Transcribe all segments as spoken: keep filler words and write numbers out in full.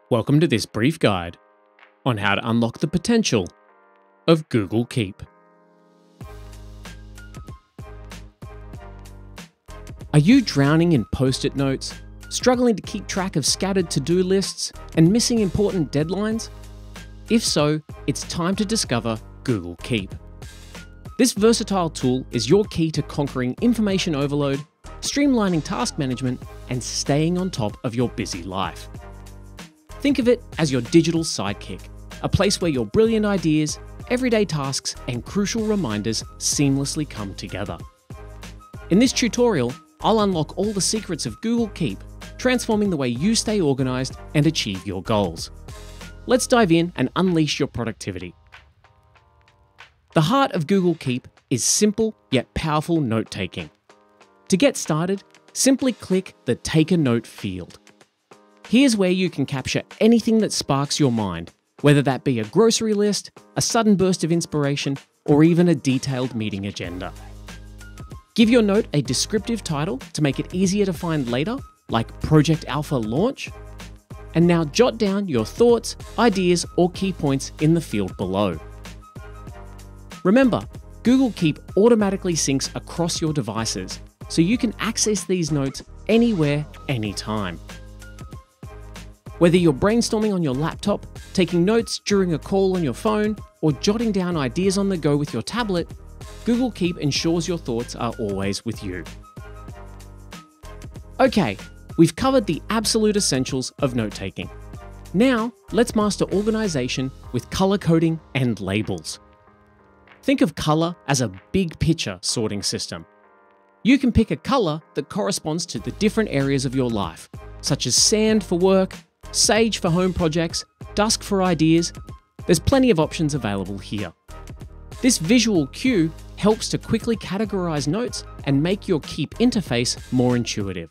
Welcome to this brief guide on how to unlock the potential of Google Keep. Are you drowning in post-it notes, struggling to keep track of scattered to-do lists, and missing important deadlines? If so, it's time to discover Google Keep. This versatile tool is your key to conquering information overload, streamlining task management, and staying on top of your busy life. Think of it as your digital sidekick, a place where your brilliant ideas, everyday tasks, and crucial reminders seamlessly come together. In this tutorial, I'll unlock all the secrets of Google Keep, transforming the way you stay organized and achieve your goals. Let's dive in and unleash your productivity. The heart of Google Keep is simple yet powerful note-taking. To get started, simply click the Take a Note field. Here's where you can capture anything that sparks your mind, whether that be a grocery list, a sudden burst of inspiration, or even a detailed meeting agenda. Give your note a descriptive title to make it easier to find later, like Project Alpha Launch. And now jot down your thoughts, ideas, or key points in the field below. Remember, Google Keep automatically syncs across your devices, so you can access these notes anywhere, anytime. Whether you're brainstorming on your laptop, taking notes during a call on your phone, or jotting down ideas on the go with your tablet, Google Keep ensures your thoughts are always with you. Okay, we've covered the absolute essentials of note-taking. Now, let's master organization with color coding and labels. Think of color as a big picture sorting system. You can pick a color that corresponds to the different areas of your life, such as sand for work, sage for home projects, dusk for ideas. There's plenty of options available here. This visual cue helps to quickly categorize notes and make your Keep interface more intuitive.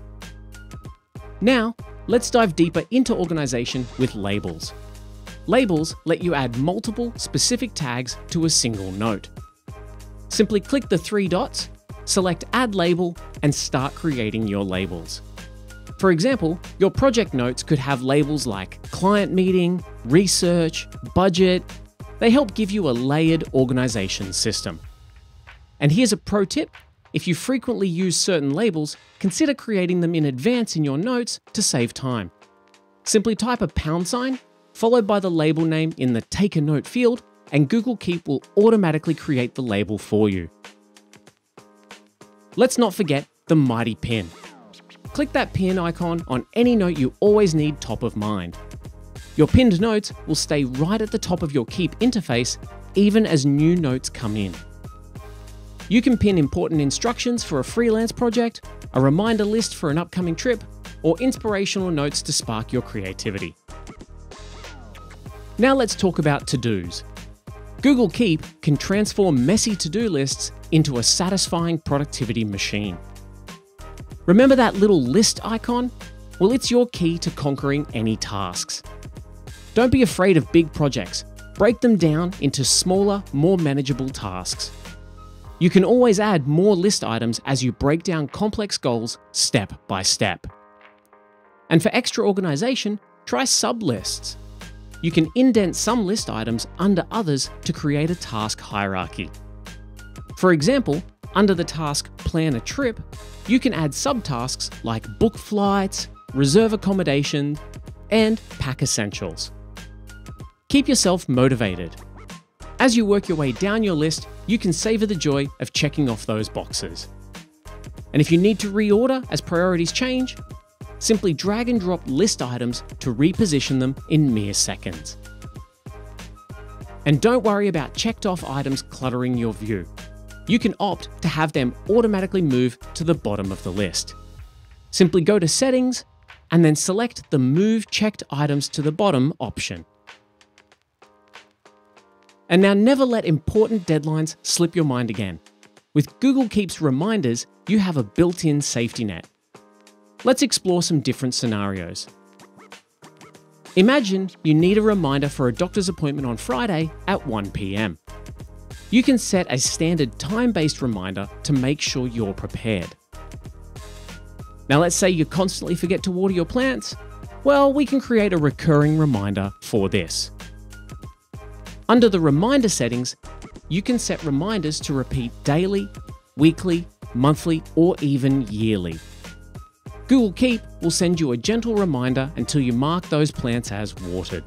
Now, let's dive deeper into organization with labels. Labels let you add multiple specific tags to a single note. Simply click the three dots, select Add Label, and start creating your labels. For example, your project notes could have labels like client meeting, research, budget. They help give you a layered organization system. And here's a pro tip. If you frequently use certain labels, consider creating them in advance in your notes to save time. Simply type a pound sign, followed by the label name in the Take a Note field, and Google Keep will automatically create the label for you. Let's not forget the mighty pin. Click that pin icon on any note you always need top of mind. Your pinned notes will stay right at the top of your Keep interface, even as new notes come in. You can pin important instructions for a freelance project, a reminder list for an upcoming trip, or inspirational notes to spark your creativity. Now let's talk about to-dos. Google Keep can transform messy to-do lists into a satisfying productivity machine. Remember that little list icon? Well, it's your key to conquering any tasks. Don't be afraid of big projects. Break them down into smaller, more manageable tasks. You can always add more list items as you break down complex goals step by step. And for extra organization, try sub-lists. You can indent some list items under others to create a task hierarchy. For example, under the task Plan a Trip, you can add subtasks like book flights, reserve accommodation, and pack essentials. Keep yourself motivated. As you work your way down your list, you can savor the joy of checking off those boxes. And if you need to reorder as priorities change, simply drag and drop list items to reposition them in mere seconds. And don't worry about checked off items cluttering your view. You can opt to have them automatically move to the bottom of the list. Simply go to Settings and then select the Move Checked Items to the Bottom option. And now never let important deadlines slip your mind again. With Google Keep's reminders, you have a built-in safety net. Let's explore some different scenarios. Imagine you need a reminder for a doctor's appointment on Friday at one p m You can set a standard time-based reminder to make sure you're prepared. Now let's say you constantly forget to water your plants. Well, we can create a recurring reminder for this. Under the reminder settings, you can set reminders to repeat daily, weekly, monthly, or even yearly. Google Keep will send you a gentle reminder until you mark those plants as watered.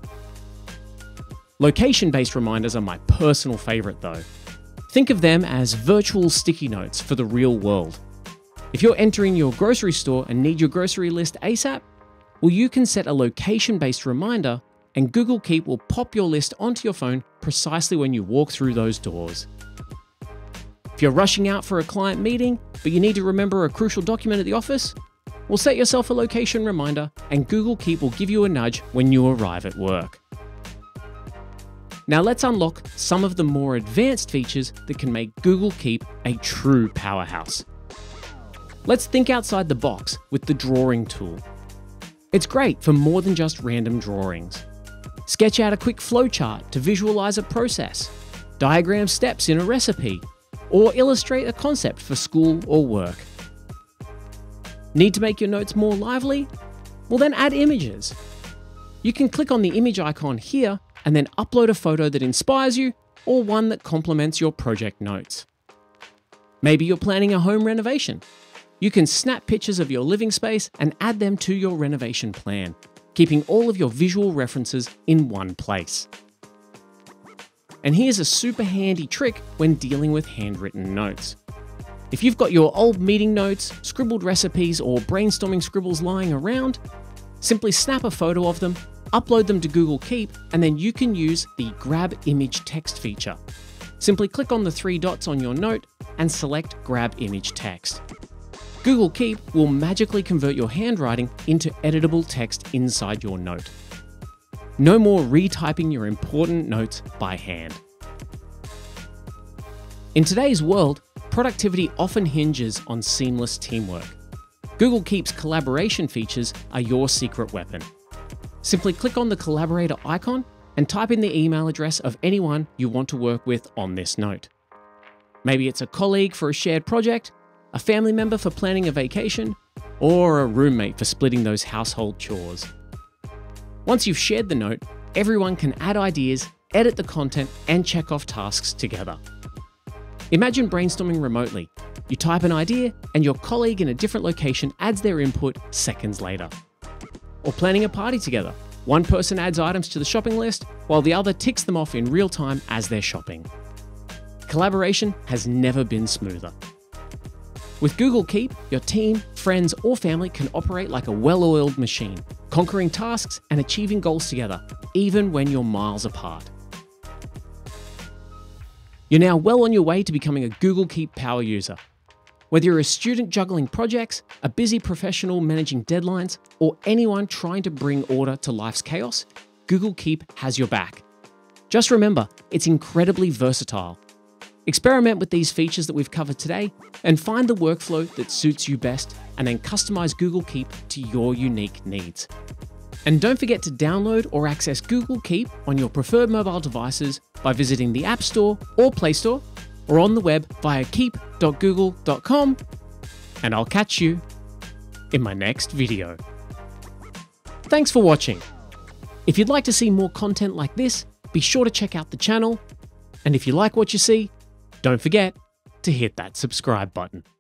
Location-based reminders are my personal favorite though. Think of them as virtual sticky notes for the real world. If you're entering your grocery store and need your grocery list ASAP, well, you can set a location-based reminder and Google Keep will pop your list onto your phone precisely when you walk through those doors. If you're rushing out for a client meeting, but you need to remember a crucial document at the office, well, set yourself a location reminder and Google Keep will give you a nudge when you arrive at work. Now let's unlock some of the more advanced features that can make Google Keep a true powerhouse. Let's think outside the box with the drawing tool. It's great for more than just random drawings. Sketch out a quick flowchart to visualize a process, diagram steps in a recipe, or illustrate a concept for school or work. Need to make your notes more lively? Well, then add images. You can click on the image icon here and then upload a photo that inspires you or one that complements your project notes. Maybe you're planning a home renovation. You can snap pictures of your living space and add them to your renovation plan, keeping all of your visual references in one place. And here's a super handy trick when dealing with handwritten notes. If you've got your old meeting notes, scribbled recipes, or brainstorming scribbles lying around, simply snap a photo of them, upload them to Google Keep, and then you can use the Grab Image Text feature. Simply click on the three dots on your note and select Grab Image Text. Google Keep will magically convert your handwriting into editable text inside your note. No more retyping your important notes by hand. In today's world, productivity often hinges on seamless teamwork. Google Keep's collaboration features are your secret weapon. Simply click on the collaborator icon and type in the email address of anyone you want to work with on this note. Maybe it's a colleague for a shared project, a family member for planning a vacation, or a roommate for splitting those household chores. Once you've shared the note, everyone can add ideas, edit the content, and check off tasks together. Imagine brainstorming remotely. You type an idea, and your colleague in a different location adds their input seconds later. Or planning a party together. One person adds items to the shopping list, while the other ticks them off in real time as they're shopping. Collaboration has never been smoother. With Google Keep, your team, friends, or family can operate like a well-oiled machine, conquering tasks and achieving goals together, even when you're miles apart. You're now well on your way to becoming a Google Keep power user. Whether you're a student juggling projects, a busy professional managing deadlines, or anyone trying to bring order to life's chaos, Google Keep has your back. Just remember, it's incredibly versatile. Experiment with these features that we've covered today and find the workflow that suits you best, and then customize Google Keep to your unique needs. And don't forget to download or access Google Keep on your preferred mobile devices by visiting the App Store or Play Store, or on the web via keep dot google dot com, and I'll catch you in my next video. Thanks for watching. If you'd like to see more content like this, be sure to check out the channel, and if you like what you see, don't forget to hit that subscribe button.